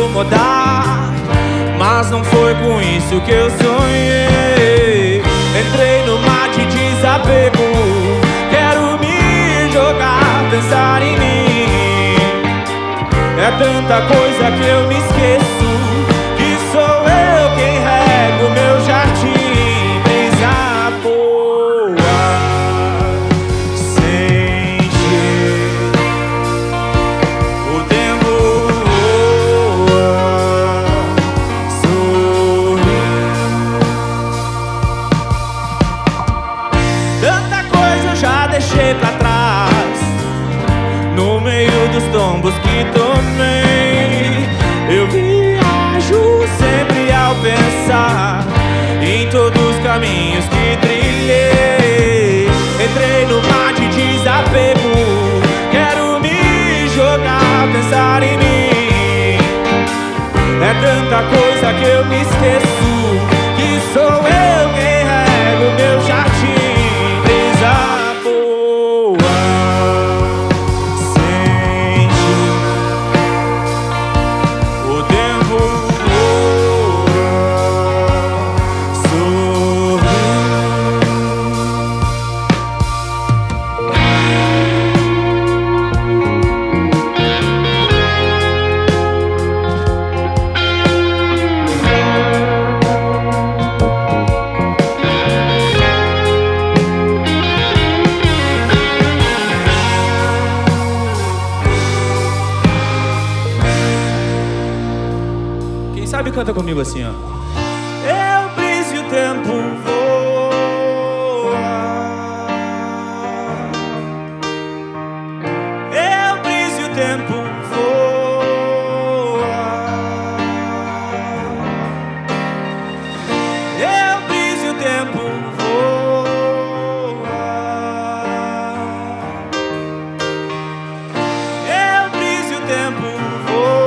incomodar, mas não foi com isso que eu sonhei. Entrei no mar de desapego, quero me jogar, pensar em mim. É tanta coisa que eu me esqueço, que sou eu quem rega o meu jardim. Brisa boa, sente o tempo voa, sorri. Tanta coisa eu já deixei pra trás, no meio dos tombos que tomei. Eu viajo sempre ao pensar em todos os caminhos que trilhei. Entrei no mar de desapego, quero me jogar, pensar em mim. É tanta coisa que eu me esqueço, que sou eu quem rega o meu jardim. Brisa boa, sente o tempo voa, sorri. Quem sabe canta comigo assim, ó. Eu briso e o tempo voa, eu briso e o tempo voa, eu briso e o tempo voa, eu briso e o tempo voa.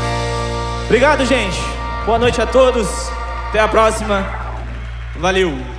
Obrigado, gente. Boa noite a todos. Até a próxima. Valeu.